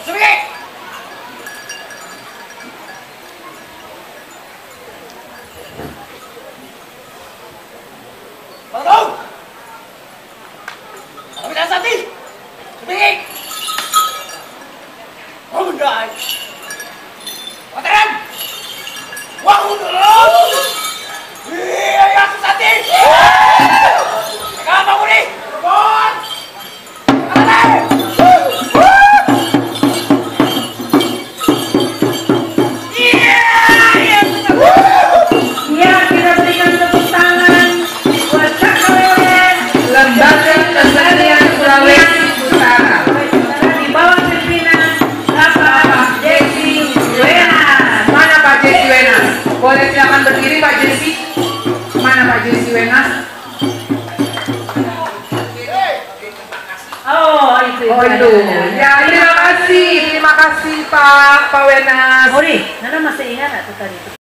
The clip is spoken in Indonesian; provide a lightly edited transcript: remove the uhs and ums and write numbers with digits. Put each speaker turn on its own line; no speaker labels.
Sumiki! Bangun! Kami dah sati! Sumiki! Bangun dah! Mataran! Bangun dulu! Iya, ya aku sati! Kenapa kamu nih? Bangun!
Lembaga Kesenian Sulawesi Utara di bawah pimpinan Bapak Jesi Wenas. Mana Pak Jesi Wenas? Boleh silakan berdiri Pak Jesi. Mana Pak Jesi Wenas?
Oh itu.
Ya terima kasih Pak Wenas.
Ori, Nana masih ingat atau tadi?